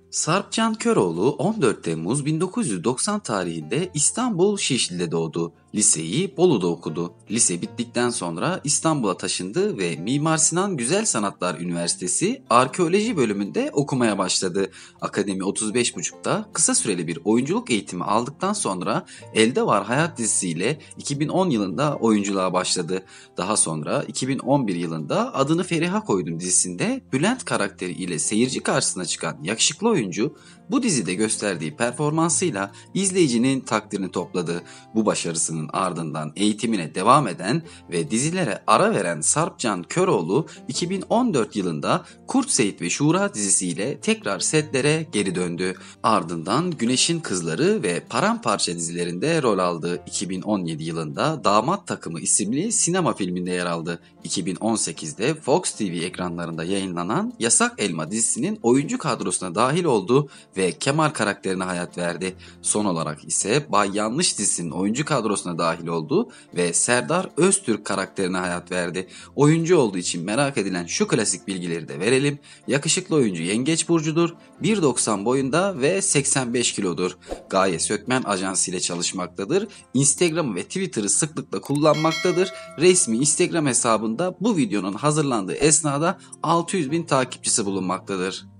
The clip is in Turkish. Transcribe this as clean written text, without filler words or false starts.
Sarpcan Köroğlu 14 Temmuz 1990 tarihinde İstanbul Şişli'de doğdu. Liseyi Bolu'da okudu. Lise bittikten sonra İstanbul'a taşındı ve Mimar Sinan Güzel Sanatlar Üniversitesi Arkeoloji bölümünde okumaya başladı. Akademi 35.5'ta kısa süreli bir oyunculuk eğitimi aldıktan sonra Elde Var Hayat dizisiyle 2010 yılında oyunculuğa başladı. Daha sonra 2011 yılında Adını Feriha Koydum dizisinde Bülent karakteri ile seyirci karşısına çıkan yakışıklı oyuncu bu dizide gösterdiği performansıyla izleyicinin takdirini topladı. Bu başarısının ardından eğitimine devam eden ve dizilere ara veren Sarpcan Köroğlu 2014 yılında Kurt Seyit ve Şura dizisiyle tekrar setlere geri döndü. Ardından Güneşin Kızları ve Paramparça dizilerinde rol aldı. 2017 yılında Damat Takımı isimli sinema filminde yer aldı. 2018'de Fox TV ekranlarında yayınlanan Yasak Elma dizisinin oyuncu kadrosuna dahil oldu ve Kemal karakterine hayat verdi. Son olarak ise Bay Yanlış dizisinin oyuncu kadrosuna dahil oldu ve Serdar Öztürk karakterine hayat verdi. Oyuncu olduğu için merak edilen şu klasik bilgileri de verelim. Yakışıklı oyuncu Yengeç burcudur, 1.90 boyunda ve 85 kilodur. Gaye Sökmen Ajansı ile çalışmaktadır. Instagram ve Twitter'ı sıklıkla kullanmaktadır. Resmi Instagram hesabında bu videonun hazırlandığı esnada 600.000 takipçisi bulunmaktadır.